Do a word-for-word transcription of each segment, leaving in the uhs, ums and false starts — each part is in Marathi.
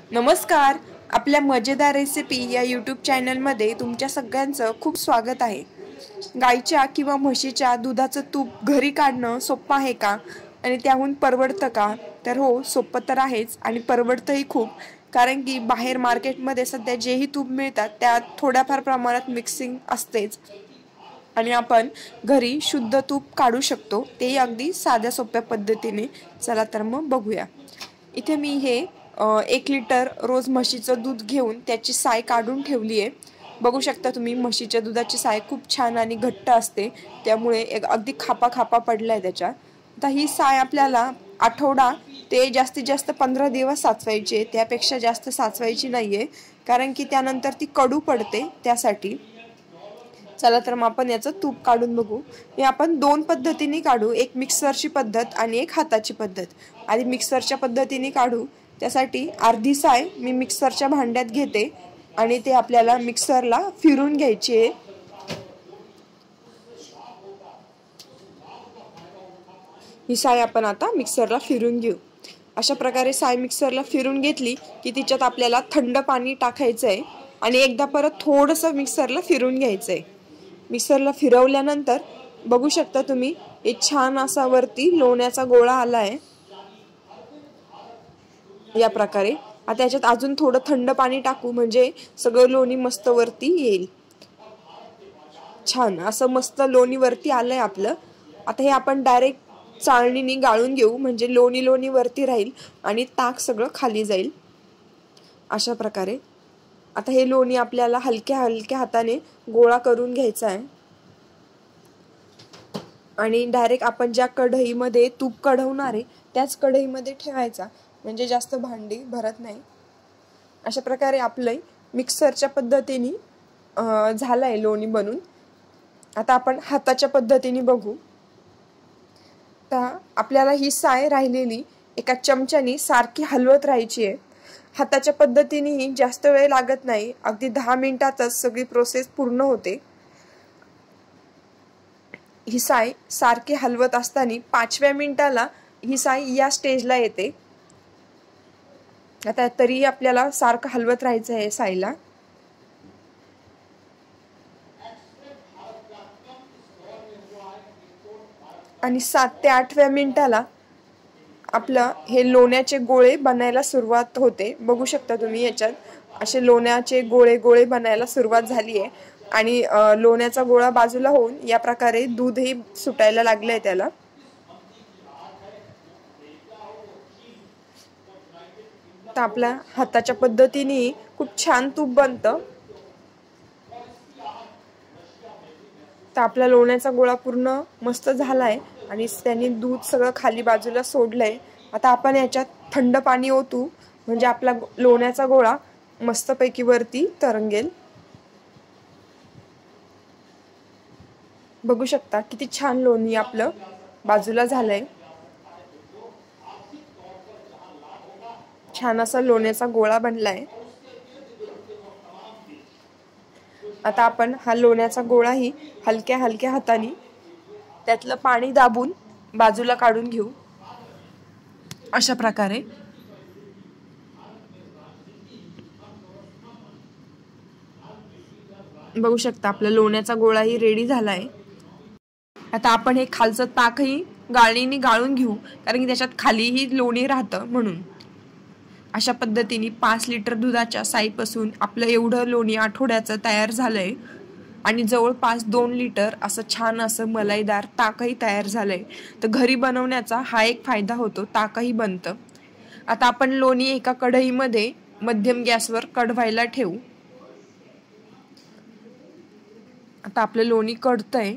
नमस्कार. आपल्या मजेदार रेसिपी या यूट्यूब चॅनलमध्ये तुमच्या सगळ्यांचं खूप स्वागत आहे. गाईच्या किंवा म्हशीच्या दुधाचं तूप घरी काढणं सोपं आहे का आणि त्याहून परवडतं का? तर हो, सोपं तर आहेच आणि परवडतंही खूप. कारण की बाहेर मार्केटमध्ये सध्या जेही तूप मिळतात त्यात थोड्याफार प्रमाणात मिक्सिंग असतेच आणि आपण घरी शुद्ध तूप काढू शकतो, तेही अगदी साध्या सोप्या पद्धतीने. चला तर मग बघूया. इथे मी हे एक लिटर रोज म्हशीचं दूध घेऊन त्याची साय काढून ठेवली आहे. बघू शकता तुम्ही, म्हशीच्या दुधाची साय खूप छान आणि घट्ट असते, त्यामुळे एक अगदी खापा खापा पडलाय त्याच्या. आता ही साय आपल्याला आठवडा ते जास्तीत जास्त पंधरा दिवस साचवायची आहे, त्यापेक्षा जास्त साचवायची नाहीये, कारण की त्यानंतर ती कडू पडते. त्यासाठी चला तर मग आपण याचं तूप काढून बघू. हे आपण दोन पद्धतीने काढू, एक मिक्सरची पद्धत आणि एक हाताची पद्धत. आधी मिक्सरच्या पद्धतीने काढू. त्यासाठी अर्धी साय मी मिक्सरच्या भांड्यात घेते आणि ते आपल्याला मिक्सरला फिरून घ्यायची आहे. ही साय आपण आता मिक्सरला फिरून घेऊ. अशा प्रकारे साय मिक्सरला फिरून घेतली की तिच्यात आपल्याला थंड पाणी टाकायचं आहे आणि एकदा परत थोडंसं मिक्सरला फिरून घ्यायचं आहे. मिक्सरला फिरवल्यानंतर बघू शकता तुम्ही, एक छान असा वरती लोण्याचा गोळा आला आहे. या प्रकारे आता याच्यात अजून थोडं थंड पाणी टाकू, म्हणजे सगळं लोणी मस्त वरती येईल. छान असं मस्त लोणी वरती आलंय आपलं. आता हे आपण डायरेक्ट चाळणीने गाळून घेऊ, म्हणजे लोणी लोणी वरती राहील आणि ताक सगळं खाली जाईल. अशा प्रकारे आता हे लोणी आपल्याला हलक्या हलक्या हाताने गोळा करून घ्यायचा आहे आणि डायरेक्ट आपण ज्या कढईमध्ये तूप कढवणार आहे त्याच कढईमध्ये ठेवायचा, म्हणजे जास्त भांडी भरत नाही. अशा प्रकारे आपलं मिक्सरच्या पद्धतीने झालंय लोणी बनून. आता आपण हाताच्या पद्धतीने बघू. तर आपल्याला ही साय राहिलेली एका चमच्यानी सारखी हलवत राहायची आहे. हाताच्या पद्धतीनेही जास्त वेळ लागत नाही, अगदी दहा मिनिटातच सगळी प्रोसेस पूर्ण होते. ही साय सारखी हलवत असताना पाचव्या मिनिटाला ही साय या स्टेजला येते. आता तरी आपल्याला सारखं हलवत राहायचं आहे सायला. आणि सात ते आठव्या मिनिटाला आपलं हे लोण्याचे गोळे बनायला सुरुवात होते. बघू शकता तुम्ही, याच्यात असे लोण्याचे गोळे गोळे बनायला सुरुवात झाली आहे आणि लोण्याचा गोळा बाजूला होऊन या प्रकारे दूधही सुटायला लागलंय त्याला. तर आपल्या हाताच्या पद्धतीने खूप छान तूप बनतं. तर आपला लोण्याचा गोळा पूर्ण मस्त झालाय आणि त्यांनी दूध सगळं खाली बाजूला सोडलंय. आता आपण याच्यात थंड पाणी ओतू, म्हणजे आपला लोण्याचा गोळा मस्तपैकी वरती तरंगेल. बघू शकता किती छान लोणी आपलं बाजूला झालंय. छान असा लोण्याचा गोळा बनलाय. आता आपण हा लोण्याचा गोळाही हलक्या हलक्या हाताने त्यातलं पाणी दाबून बाजूला काढून घेऊ. अशा प्रकारे बघू शकता आपला लोण्याचा गोळाही रेडी झालाय. आता आपण हे खालचं ताकही गाळणीने गाळून घेऊ, कारण की त्याच्यात खालीही लोणी राहतं म्हणून. अशा पद्धतीने पाच लिटर दुधाच्या साईपासून आपलं एवढं लोणी आठवड्याचं तयार झालंय आणि जवळपास दोन लिटर असं छान असं मलाईदार ताकही तयार झालंय. तर घरी बनवण्याचा हा एक फायदा होतो, ताकही बनतं. आता आपण लोणी एका कढईमध्ये मध्यम गॅसवर कढवायला ठेवू. आता आपलं लोणी कढतंय.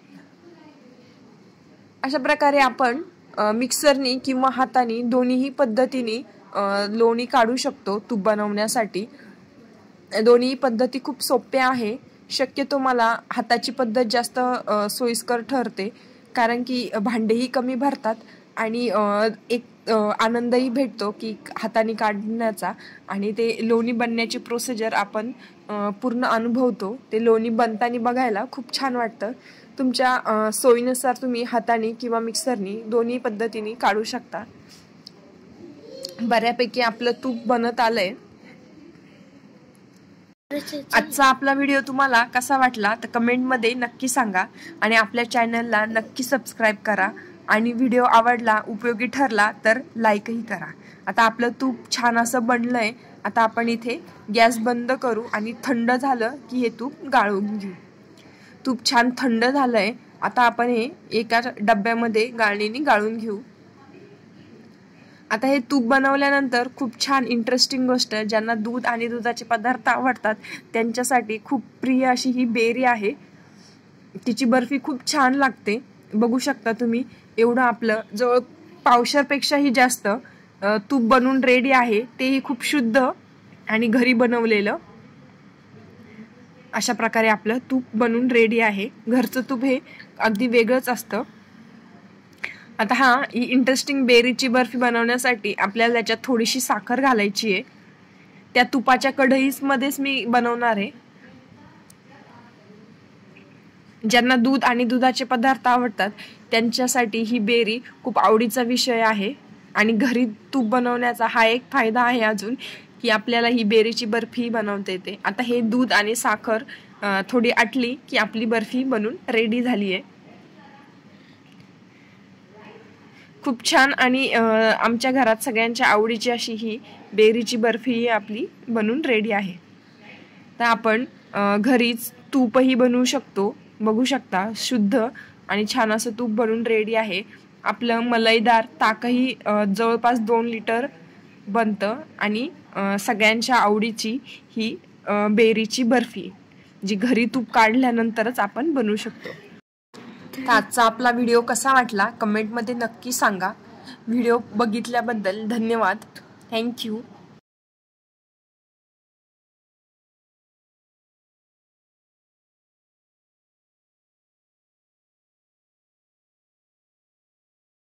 अशा प्रकारे आपण मिक्सरनी किंवा हाताने दोन्हीही पद्धतीने लोणी काढू शकतो तूप बनवण्यासाठी. दोन्ही पद्धती खूप सोप्या आहे. शक्यतो मला हाताची पद्धत जास्त सोयीस्कर ठरते, कारण की भांडेही कमी भरतात आणि एक आनंदही भेटतो की हाताने काढण्याचा, आणि ते लोणी बनण्याची प्रोसिजर आपण पूर्ण अनुभवतो. ते लोणी बनताना बघायला खूप छान वाटतं. तुमच्या सोयीनुसार तुम्ही हाताने किंवा मिक्सरनी दोन्ही पद्धतीने काढू शकता. बऱ्यापैकी आपलं तूप बनत आलंय। आजचा आपला व्हिडिओ तुम्हाला कसा वाटला तर कमेंटमध्ये नक्की सांगा आणि आपल्या चॅनलला नक्की सबस्क्राईब करा आणि व्हिडिओ आवडला उपयोगी ठरला तर लाईकही करा। आता आपलं तूप छान असं बनलंय। आता आपण इथे गॅस बंद करू आणि थंड झालं की हे तूप गाळून घेऊ। तूप छान थंड झालंय। आता आपण हे एका डब्यामध्ये गाळणीने गाळून घेऊ। आता हे तूप बनवल्यानंतर खूप छान इंटरेस्टिंग गोष्ट, ज्यांना दूध आणि दुधाचे पदार्थ आवडतात त्यांच्यासाठी खूप प्रिय अशी ही बेरी आहे। तिची बर्फी खूप छान लागते। बघू शकता तुम्ही, एवढं आपलं जवळ पावशरपेक्षाही जास्त तूप बनवून रेडी आहे, तेही खूप शुद्ध आणि घरी बनवलेलं। अशा प्रकारे आपलं तूप बनवून रेडी आहे। घरचं तूप हे अगदी वेगळंच असतं। आता हा ही इंटरेस्टिंग बेरीची बर्फी बनवण्यासाठी आपल्याला त्याच्यात थोडीशी साखर घालायची आहे। त्या तुपाच्या कढईमध्येच मी बनवणार आहे। ज्यांना दूध आणि दुधाचे पदार्थ आवडतात त्यांच्यासाठी ही बेरी खूप आवडीचा विषय आहे आणि घरी तूप बनवण्याचा हा एक फायदा आहे अजून की आपल्याला ही बेरीची बर्फी बनवता येते। आता हे दूध आणि साखर थोडी आटली की आपली बर्फी बनून रेडी झाली आहे। खूप छान आणि आमच्या घरात सगळ्यांच्या आवडीची अशी ही बेरीची बर्फी आपली बनून रेडी आहे। तर आपण घरीच तूपही बनवू शकतो। बघू शकता, शुद्ध आणि छान असं तूप बनून रेडी आहे। आपलं मलईदार ताकही जवळपास दोन लिटर बनतं आणि सगळ्यांच्या आवडीची ही बेरीची बर्फी जी घरी तूप काढल्यानंतरच आपण बनवू शकतो। तर आजचा आपला व्हिडिओ कसा वाटला कमेंटमध्ये नक्की सांगा। व्हिडिओ बघितल्याबद्दल धन्यवाद। थँक्यू।